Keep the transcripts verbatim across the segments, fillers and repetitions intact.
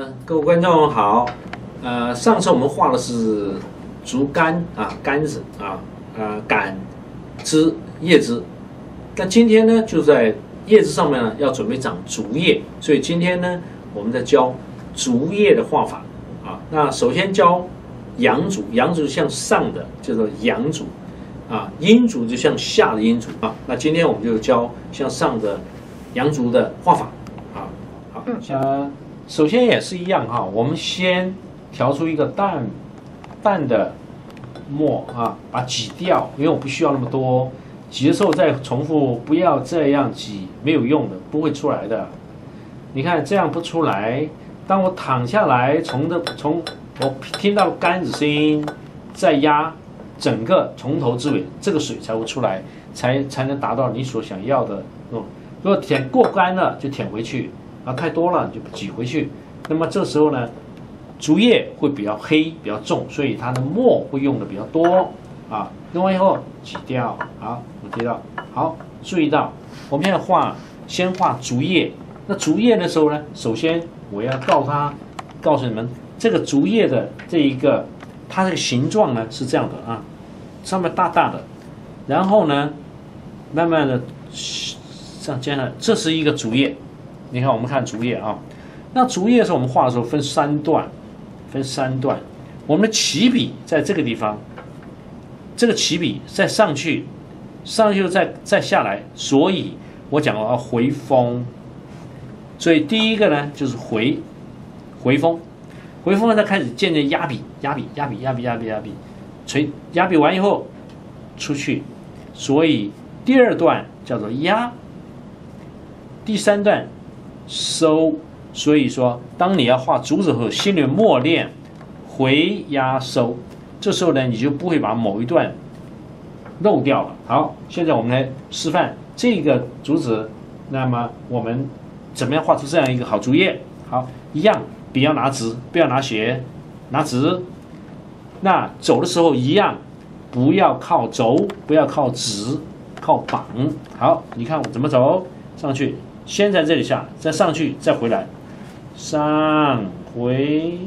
呃，各位观众好。呃，上次我们画的是竹竿啊，杆子啊，呃，杆、枝、叶子。那今天呢，就在叶子上面呢，要准备长竹叶，所以今天呢，我们在教竹叶的画法啊。那首先教阳竹，阳竹向上的叫做阳竹啊，阴竹就向下的阴竹啊。那今天我们就教向上的阳竹的画法啊。好，呃，首先也是一样哈，我们先调出一个淡淡的墨啊，把它挤掉，因为我不需要那么多。挤的时候再重复，不要这样挤，没有用的，不会出来的。你看这样不出来。当我躺下来，从的从我听到杆子声音，再压整个从头至尾，这个水才会出来，才才能达到你所想要的那种。如果舔过干了，就舔回去啊，太多了就挤回去。那么这时候呢，竹叶会比较黑、比较重，所以它的墨会用的比较多啊。用完以后挤掉，好，我提到，好，注意到我们现在画，先画竹叶。那竹叶的时候呢，首先我要告诉他，告诉你们，这个竹叶的这一个，它这个形状呢是这样的啊，上面大大的，然后呢，慢慢的这样接下来，这是一个竹叶。你看，我们看竹叶啊，那竹叶是我们画的时候分三段，分三段。我们的起笔在这个地方，这个起笔再上去，上去再再下来，所以我讲要回锋。所以第一个呢就是回回锋，回锋呢再开始渐渐压笔，压笔，压笔，压笔，压笔，压笔，锤压笔完以后出去，所以第二段叫做压，第三段收。所以说，当你要画竹子后，心里默念回压收，这时候呢，你就不会把某一段漏掉了。好，现在我们来示范这个竹子，那么我们怎么样画出这样一个好竹叶？好，一样，笔要拿直，不要拿斜，拿直。那走的时候一样，不要靠轴，不要靠直，靠绑。好，你看我怎么走上去，先在这里下，再上去，再回来。上回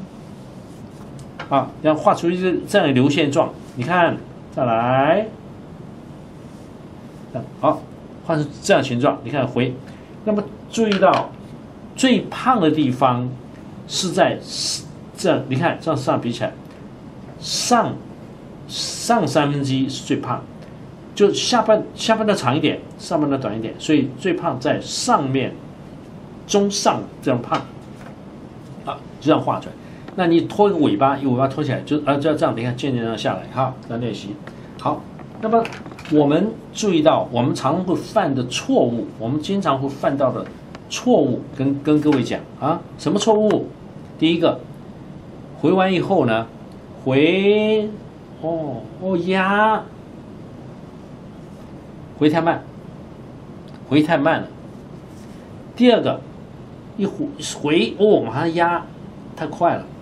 啊，要画出一个这样的流线状。你看，再来，好，画出这样的形状。你看回，那么注意到最胖的地方是在这样，你看这样上比起来，上上三分之一是最胖，就下半下半段长一点，上半段短一点，所以最胖在上面。中上这样胖，啊，就这样画出来。那你拖一个尾巴，一尾巴拖起来，就啊，就要这样，你看渐渐这样下来哈，这样练习。好，那么我们注意到，我们常会犯的错误，我们经常会犯到的错误，跟跟各位讲啊，什么错误？第一个，回完以后呢，回，哦哦压，回太慢，回太慢了。第二个。一回哦，马上压，太快了，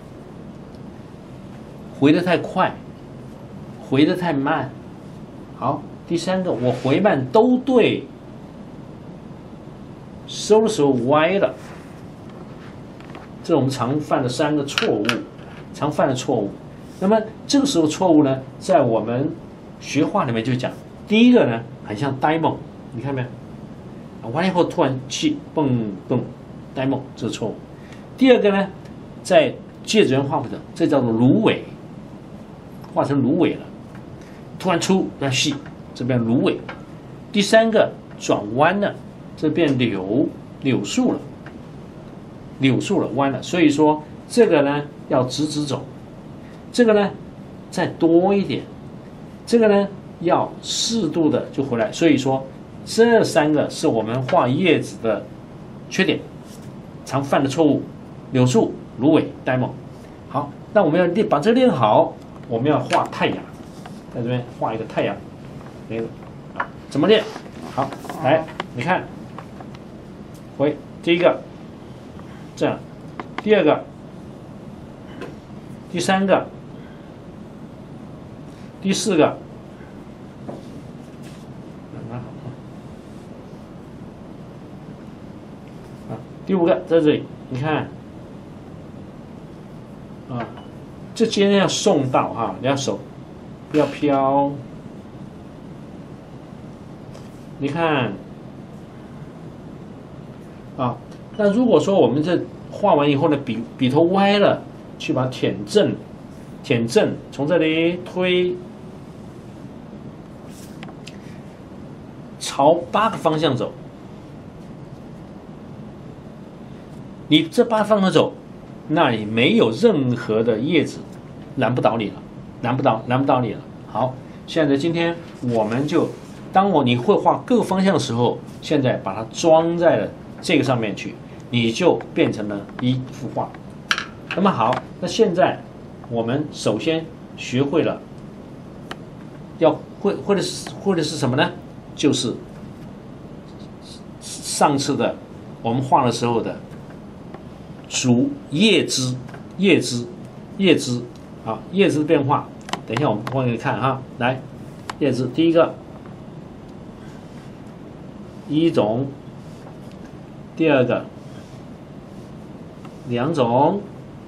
回得太快，回得太慢。好，第三个我回慢都对，收的时候歪了，这是我们常犯的三个错误，常犯的错误。那么这个时候错误呢，在我们学画里面就讲，第一个呢，很像呆萌，你看没有？完了以后突然气蹦蹦。呆萌，这是错误。第二个呢，在芥子园画不得，这叫做芦苇，画成芦苇了，突然粗，要细，这变芦苇。第三个转弯了，这变柳柳树了，柳树了，弯了。所以说这个呢要直直走，这个呢再多一点，这个呢要适度的就回来。所以说这三个是我们画叶子的缺点。常犯的错误，柳树、芦苇、呆萌。好，那我们要练，把这个练好，我们要画太阳，在这边画一个太阳，那个啊，怎么练？好，来，你看，回第一个，这样，第二个，第三个，第四个，拿好啊，第五个在这里，你看啊，这今天要送到哈，你要手要飘，你看啊，那如果说我们这画完以后呢，笔笔头歪了，去把它舔正，舔正，从这里推，朝八个方向走。你这八个方向走，那里没有任何的叶子难不倒你了，难不倒难不倒你了。好，现在今天我们就，当我你会画各个方向的时候，现在把它装在了这个上面去，你就变成了一幅画。那么好，那现在我们首先学会了，要会会的是会的是什么呢？就是上次的我们画的时候的竹叶枝、叶枝、叶枝啊，叶枝变化。等一下我们画给你看哈，来，叶枝第一个一种，第二个两种。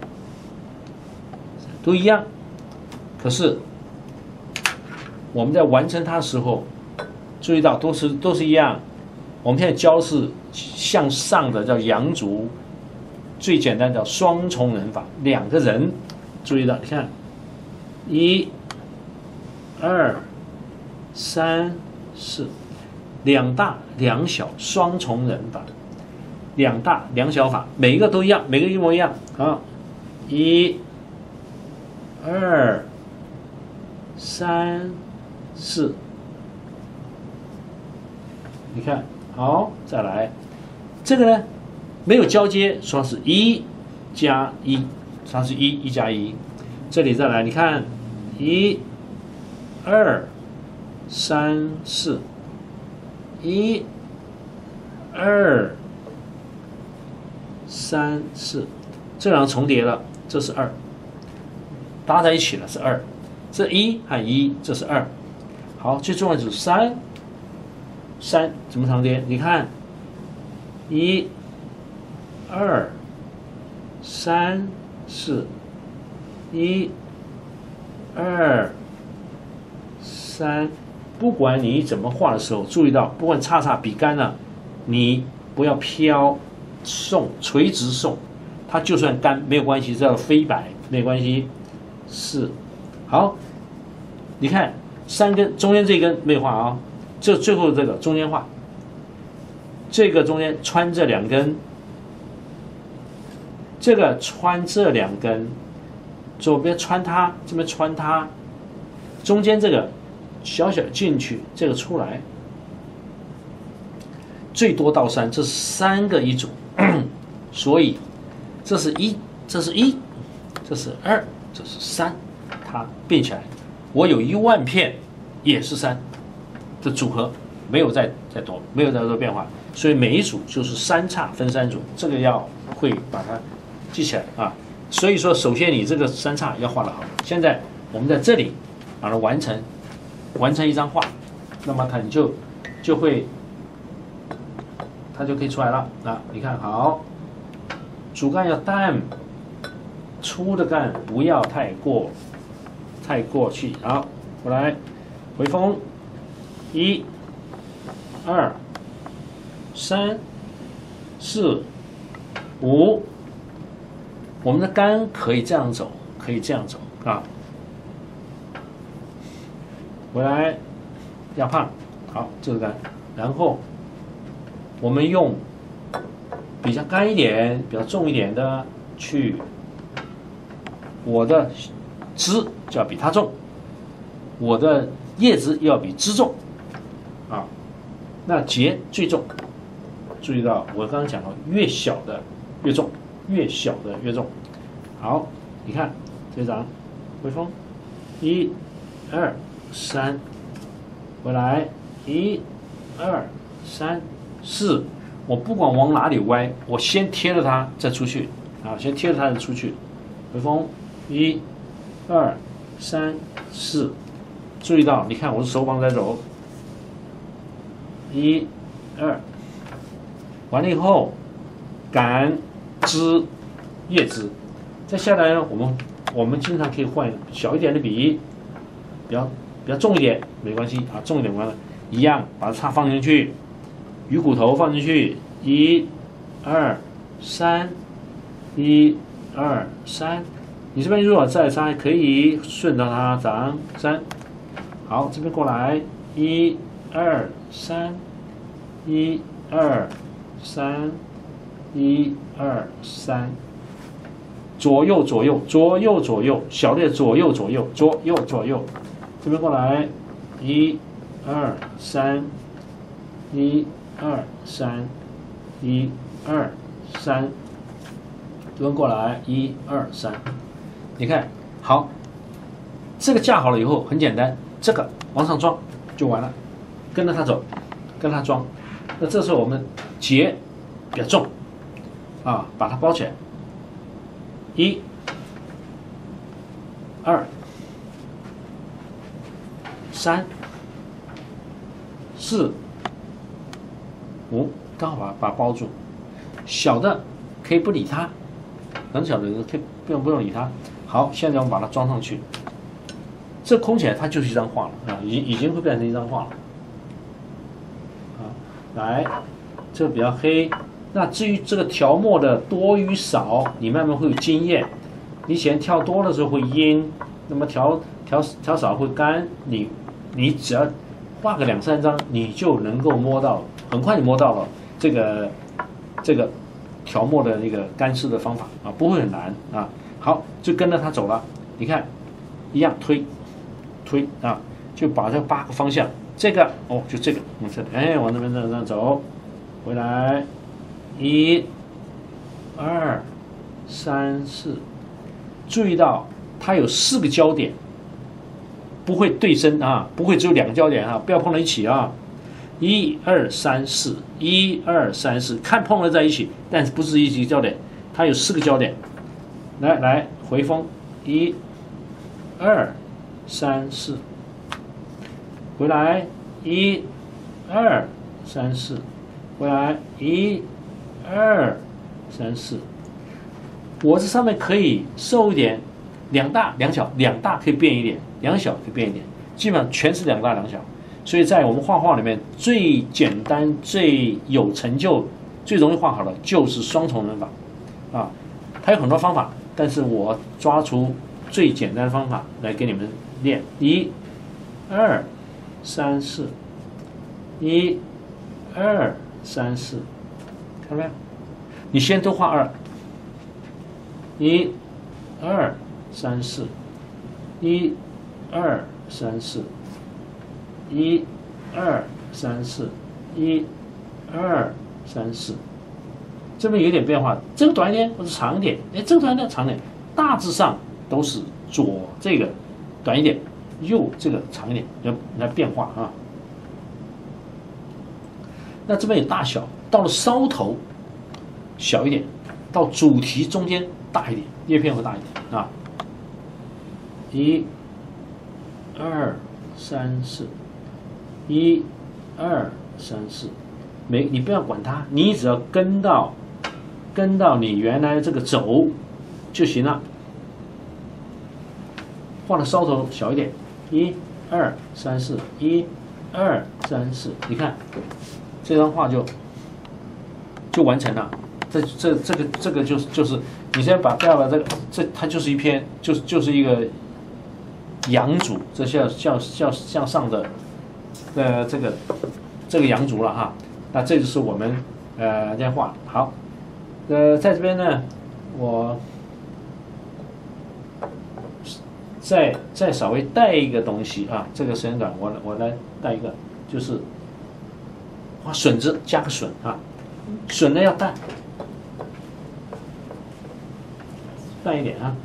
都一样，可是我们在完成它的时候，注意到都是都是一样。我们现在教的是向上的，叫阳竹，最简单叫双重人法，两个人，注意到，你看，一、二、三、四，两大两小双重人法，两大两小法，每一个都一样，每个一模一样啊，一。二、三、四，你看好，再来，这个呢没有交接，说是一加一，它是一一加一。这里再来，你看，一、二、三、四，一、二、三、四，这两个重叠了，这是二。搭在一起了是二，这一和一，这是二。好，最重要就是三，三怎么重叠？你看，一、二、三、四，一、二、三。不管你怎么画的时候，注意到，不管叉叉笔干了，你不要飘，送垂直送，它就算干没有关系，这叫飞摆没关系。是，好，你看三根中间这根没有画啊，这最后这个中间画，这个中间穿这两根，这个穿这两根，左边穿它，这边穿它，中间这个小小进去，这个出来，最多到三，这是三个一组，所以这是一，这是一，这是二。这是三，它变起来，我有一万片也是三的组合，没有再再多，没有再多变化，所以每一组就是三叉分三组，这个要会把它记起来啊。所以说，首先你这个三叉要画得好。现在我们在这里把它完成，完成一张画，那么它你就就会，它就可以出来了啊。你看好，主干要淡。粗的干不要太过，太过去。好，我来回风，一、二、三、四、五。我们的干可以这样走，可以这样走啊。回来压胖，好，这个干，然后我们用比较干一点、比较重一点的去。我的枝就要比它重，我的叶子要比枝重，啊，那节最重。注意到我刚刚讲了，越小的越重，越小的越重。好，你看这张回风，一、二、三，回来，一、二、三、四。我不管往哪里歪，我先贴着它再出去，啊，先贴着它再出去，回风。一、二、三、四，注意到，你看我是手膀在走，一、二，完了以后，杆、枝、叶枝，再下来呢，我们我们经常可以换小一点的笔，比较比较重一点没关系啊，重一点完了，一样把它放进去，鱼骨头放进去，一、二、三，一、二、三。你这边如果再三可以顺着它长三，好，这边过来，一、二、三，一、二、三，一、二、三。左右左右左右左右，小列左右左右左右左右，这边过来，一、二、三，一、二、三，一、二、三，这边过来，一、二、三，你看好，这个架好了以后很简单，这个往上装就完了，跟着它走，跟它装。那这时候我们结比较重啊，把它包起来。一、二、三、四、五，刚好把把它包住。小的可以不理它，很小的可以不用不用理它。好，现在我们把它装上去，这空起来它就是一张画了啊，已已经会变成一张画了。啊，来，这个比较黑。那至于这个调墨的多与少，你慢慢会有经验。你嫌调多的时候会阴，那么调调调少会干。你你只要画个两三张，你就能够摸到，很快就摸到了这个这个调墨的那个干湿的方法啊，不会很难啊。好，就跟着它走了。你看，一样推推啊，就把这八个方向，这个哦，就这个，往这里，哎，往这边这样走，回来。一、二、三、四，注意到它有四个焦点，不会对称啊，不会只有两个焦点啊，不要碰在一起啊。一、二、三、四，一、二、三、四，看碰了在一起，但是不是一个焦点，它有四个焦点。来来回风，一、二、三、四，回来，一、二、三、四，回来，一。二、三、四，我这上面可以瘦一点，两大两小，两大可以变一点，两小可以变一点，基本上全是两大两小。所以在我们画画里面，最简单、最有成就、最容易画好的就是双重人法啊。它有很多方法，但是我抓出最简单的方法来给你们练。一、二、三、四，一、二、三、四。看到没有？你先都画二，一、二、三、四，一、二、三、四，一、二、三、四，一、二、三、四。这边有点变化，这个短一点或者长一点，哎，这个短一点长一点，大致上都是左这个短一点，右这个长一点，要来变化啊。那这边有大小。到了梢头小一点，到主题中间大一点，叶片会大一点啊。一、二、三、四，一、二、三、四，没你不要管它，你只要跟到跟到你原来这个轴就行了。画的梢头小一点，一、二、三、四，一、二、三、四，你看这张画就。就完成了，这这这个这个就是就是，你先把不要把这个这它就是一篇就是就是一个阳烛，这向向向向上的呃这个这个阳烛了哈。那这就是我们呃这样画好，呃在这边呢，我再再稍微带一个东西啊，这个时间短，我我来带一个，就是画笋子加个笋啊。笋呢要淡，淡一点啊。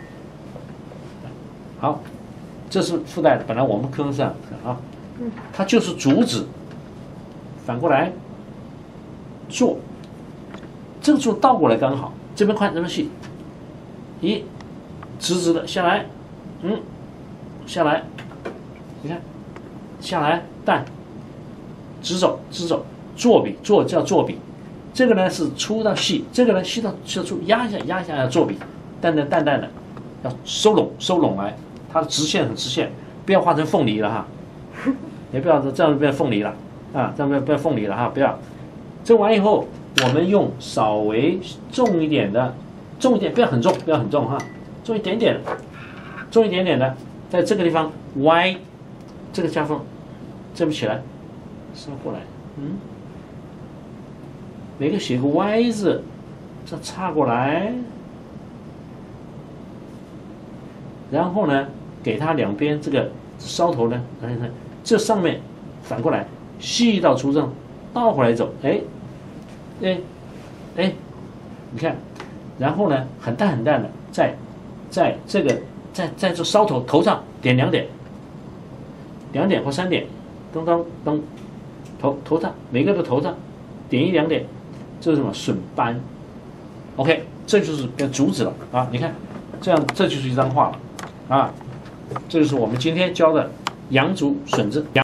好，这是附带的，本来我们课上啊，它就是竹子，反过来做，这个做倒过来刚好，这边宽这边细，一直直的下来，嗯，下来，你看，下来淡，直走直走，坐笔坐叫坐笔。这个呢是粗到细，这个呢细到细到粗，压一下压一下要做笔，淡淡淡淡的， 要收拢收拢来，它的直线很直线，不要画成凤梨了哈，也不要这样变凤梨了啊，这样变变凤梨了哈，不要。蒸完以后，我们用稍微重一点的，重一点，不要很重，不要很重哈，重一点点，重一点点的，在这个地方歪，这个夹缝，这边起来，稍过来，嗯，每个写个 Y 字，这插过来，然后呢，给它两边这个梢头呢，看看这上面反过来，细到粗正，倒回来走，哎，哎，哎，你看，然后呢，很淡很淡的，在在这个在在这梢头头上点两点，两点或三点，噔噔噔，头头上每个的头上点一两点，这是什么笋斑 ？OK， 这就是竹子了啊！你看，这样这就是一张画了啊！这就是我们今天教的洋竹笋子洋。